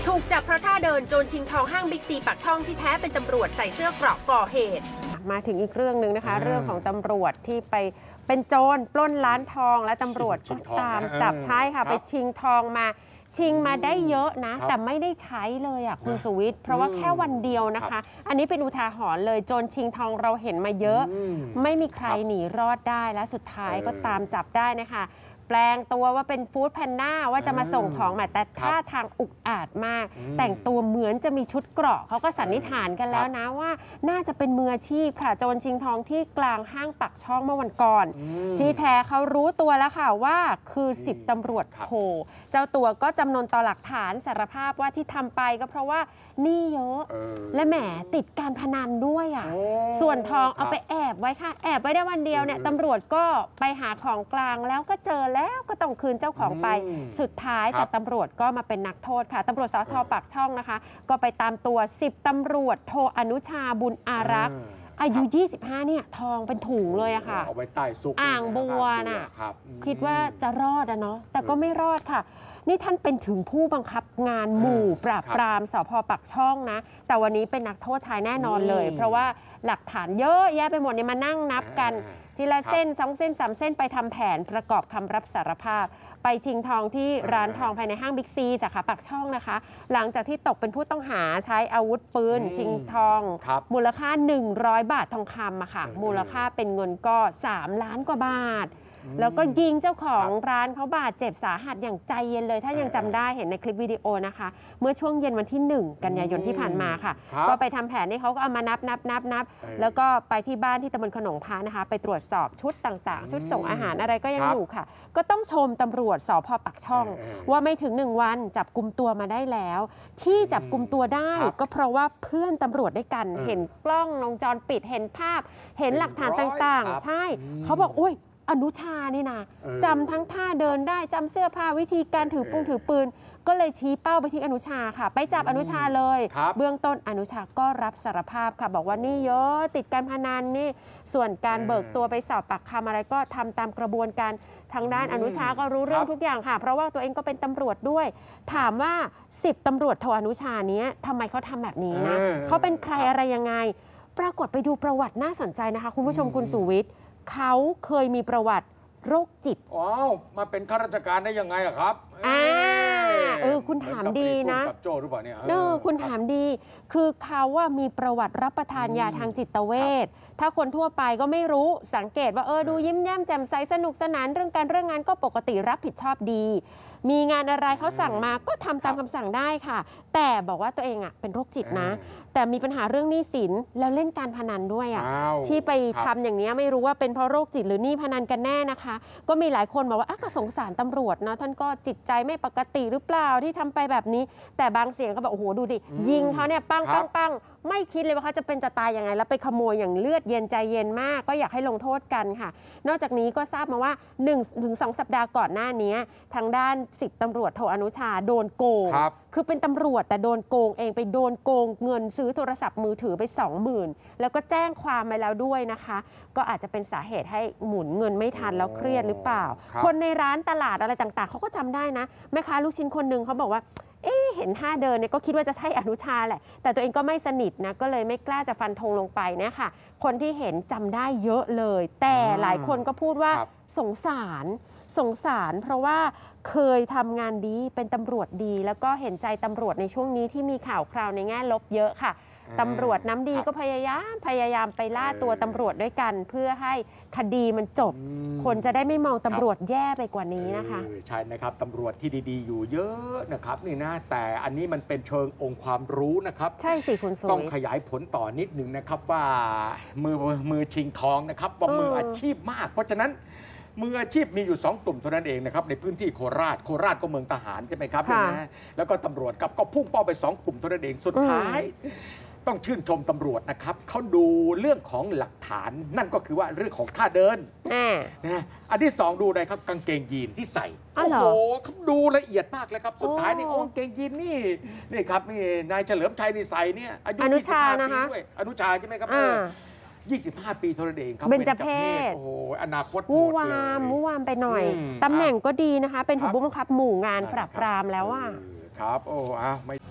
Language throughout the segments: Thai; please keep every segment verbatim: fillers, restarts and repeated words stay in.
ถูกจับเพราะท่าเดินโจรชิงทองห้างบิ๊กซีปากช่องที่แท้เป็นตำรวจใส่เสื้อเกราะก่อเหตุมาถึงอีกเรื่องหนึ่งนะคะเรื่องของตำรวจที่ไปเป็นโจรปล้นร้านทองและตำรวจก็ตามจับใช่ค่ะไปชิงทองมาชิงมาได้เยอะนะแต่ไม่ได้ใช้เลยอ่ะคุณสุวิทย์เพราะว่าแค่วันเดียวนะคะอันนี้เป็นอุทาหรณ์เลยโจรชิงทองเราเห็นมาเยอะไม่มีใครหนีรอดได้และสุดท้ายก็ตามจับได้นะคะแปลงตัวว่าเป็นฟู้ดแพนด้าว่าจะมาส่งของมาแต่ท่าทางอุกอาจมากแต่งตัวเหมือนจะมีชุดเกราะเขาก็สันนิษฐานกันแล้วนะว่าน่าจะเป็นมืออาชีพค่ะโจรชิงทองที่กลางห้างปักช่องเมื่อวันก่อนที่แท้เขารู้ตัวแล้วค่ะว่าคือสิบตำรวจโทเจ้าตัวก็จำนนต่อหลักฐานสารภาพว่าที่ทำไปก็เพราะว่านี่เยอะและแหมติดการพนันด้วยอ่ะส่วนทองเอาไปแอบไว้ค่ะแอบไว้ได้วันเดียวเนี่ยตำรวจก็ไปหาของกลางแล้วก็เจอแล้วก็ต้องคืนเจ้าของไปสุดท้ายจากตำรวจก็มาเป็นนักโทษค่ะตำรวจสท.ปากช่องนะคะก็ไปตามตัวสิบตำรวจโทอนุชาบุญอารักษ์อายุยี่สิบห้าเนี่ยทองเป็นถุงเลยอะค่ะเอาไว้ใต้ซุกอ่างบัวน่ะคิดว่าจะรอดอะเนาะแต่ก็ไม่รอดค่ะนี่ท่านเป็นถึงผู้บังคับงานหมู่ปราบปรามสภ.ปากช่องนะแต่วันนี้เป็นนักโทษชายแน่นอนเลยเพราะว่าหลักฐานเยอะแยะไปหมดเนี่ยมานั่งนับกันทีละเส้นสองเส้นสามเส้นไปทำแผนประกอบคำรับสารภาพไปชิงทองที่ร้านทองภายในห้างบิ๊กซีสาขาปากช่องนะคะหลังจากที่ตกเป็นผู้ต้องหาใช้อาวุธปืนชิงทองมูลค่าหนึ่งร้อยบาททองคำอะค่ะมูลค่าเป็นเงินก็สามล้านกว่าบาทแล้วก็ยิงเจ้าของร้านเขาบาดเจ็บสาหัสอย่างใจเย็นเลยถ้ายังจำได้เห็นในคลิปวิดีโอนะคะเมื่อช่วงเย็นวันที่หนึ่งกันยายนที่ผ่านมาค่ะก็ไปทำแผนนี่เขาก็เอามานับนับนับนับแล้วก็ไปที่บ้านที่ตำบลขนงพระนะคะไปตรวจสอบชุดต่างๆชุดส่งอาหารอะไรก็ยังอยู่ค่ะก็ต้องชมตำรวจสภ.ปากช่องว่าไม่ถึงหนึ่งวันจับกุมตัวมาได้แล้วที่จับกุมตัวได้ก็เพราะว่าเพื่อนตำรวจด้วยกันเห็นกล้องวงจรปิดเห็นภาพเห็นหลักฐานต่างๆใช่เขาบอกอุ้ยอนุชานี่นะจำทั้งท่าเดินได้จำเสื้อผ้าวิธีการถือปุงถือปืนก็เลยชี้เป้าไปที่อนุชาค่ะไปจับอนุชาเลยเบื้องต้นอนุชาก็รับสารภาพค่ะบอกว่านี่เยอะติดการพนันนี่ส่วนการเบิกตัวไปสอบปากคำอะไรก็ทำตามกระบวนการทางด้านอนุชาก็รู้เรื่องทุกอย่างค่ะเพราะว่าตัวเองก็เป็นตำรวจด้วยถามว่าสิบตำรวจโทอนุชาเนี้ยทำไมเขาทำแบบนี้นะเขาเป็นใครอะไรยังไงปรากฏไปดูประวัติน่าสนใจนะคะคุณผู้ชมคุณสุวิทย์เขาเคยมีประวัติโรคจิตว้าวมาเป็นข้าราชการได้ยังไงอะครับอ่าเออคุณถามดีนะกับโจ้หรือเปล่าเนี่ยเออคุณถามดีคือเขาว่ามีประวัติรับประทานยาทางจิตเวชถ้าคนทั่วไปก็ไม่รู้สังเกตว่าเออดูยิ้มแย้มแจ่มใสสนุกสนานเรื่องการเรื่องงานก็ปกติรับผิดชอบดีมีงานอะไรเขาสั่งมาก็ทำตามคำสั่งได้ค่ะแต่บอกว่าตัวเองอ่ะเป็นโรคจิตนะแต่มีปัญหาเรื่องหนี้สินแล้วเล่นการพนันด้วยอ่ะที่ไปทำอย่างนี้ไม่รู้ว่าเป็นเพราะโรคจิตหรือหนี้พนันกันแน่นะคะก็มีหลายคนบอกว่าก็สงสารตำรวจนะท่านก็จิตใจไม่ปกติหรือเปล่าที่ทำไปแบบนี้แต่บางเสียงก็บอกโอ้โหดูดิยิงเขาเนี่ยปังปังปังไม่คิดเลยว่าเขาจะเป็นจะตายยังไงแล้วไปขโมยอย่างเลือดเย็นใจเย็นมากก็อยากให้ลงโทษกันค่ะนอกจากนี้ก็ทราบมาว่า หนึ่งถึงสอง สัปดาห์ก่อนหน้านี้ทางด้านสิบตำรวจโทอนุชาโดนโกงคือเป็นตำรวจแต่โดนโกงเองไปโดนโกงเงินซื้อโทรศัพท์มือถือไป สองหมื่น แล้วก็แจ้งความไปแล้วด้วยนะคะก็อาจจะเป็นสาเหตุให้หมุนเงินไม่ทันแล้วเครียดหรือเปล่าคนในร้านตลาดอะไรต่างๆเขาก็จำได้นะแม่ค้าลูกชิ้นคนหนึ่งเขาบอกว่าเอ๊ะเห็นท่าเดินเนี่ยก็คิดว่าจะใช่อนุชาแหละแต่ตัวเองก็ไม่สนิทนะก็เลยไม่กล้าจะฟันธงลงไปเนี่ยค่ะคนที่เห็นจำได้เยอะเลยแต่หลายคนก็พูดว่าสงสารสงสารเพราะว่าเคยทำงานดีเป็นตำรวจดีแล้วก็เห็นใจตำรวจในช่วงนี้ที่มีข่าวคราวในแง่ลบเยอะค่ะตำรวจน้ำดีก็พยายามพยายามไปล่าตัวตำรวจด้วยกันเพื่อให้คดีมันจบคนจะได้ไม่มองตำรวจแย่ไปกว่านี้นะคะใช่นะครับตำรวจที่ดีๆอยู่เยอะนะครับนี่นะแต่อันนี้มันเป็นเชิงองค์ความรู้นะครับใช่สิคุณสุต้องขยายผลต่อนิดนึงนะครับว่ามือมือชิงทองนะครับว่ามืออาชีพมากเพราะฉะนั้นมืออาชีพมีอยู่สองกลุ่มเท่านั้นเองนะครับในพื้นที่โคราชโคราชก็เมืองทหารใช่ไหมครับนะแล้วก็ตำรวจกับก็พุ่งเป้าไปสองกลุ่มเท่านั้นเองสุดท้ายต้องชื่นชมตำรวจนะครับเขาดูเรื่องของหลักฐานนั่นก็คือว่าเรื่องของท่าเดินนะอันที่สองดูอะไรครับกางเกงยีนที่ใส่โอ้โหเขาดูละเอียดมากเลยครับสุดท้ายนี่โอ้กางเกงยีนนี่นี่ครับนี่นายเฉลิมชัยนี่ใส่เนี่ยอายุอนุชานะคะด้วยอนุชาใช่ไหมครับยี่สิบห้า ปีเท่านั้นเองครับเบญจเพศโอ้โหอนาคตวู่วามวู่วามไปหน่อยตำแหน่งก็ดีนะคะเป็นผู้บังคับหมู่งานปราบปรามแล้วอ่ะครับโอ้อ้าวไม่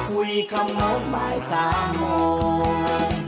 คุยคำโน้นบ่ายสามโมง